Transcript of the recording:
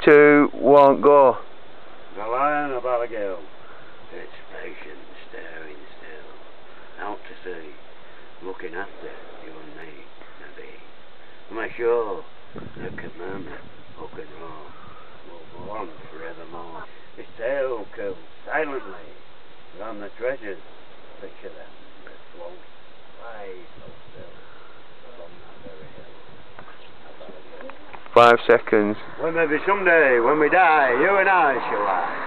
2, 1, go. The lion of Abigail. It's patient, staring still, out to sea, looking after you and me, maybe. Am I sure the commandment, hook and roll, will go on forevermore? His tail curls silently round the treasures. Picture them, that float, lie so still, from that very hill of Abigail. 5 seconds. Well, maybe someday, when we die, you and I shall lie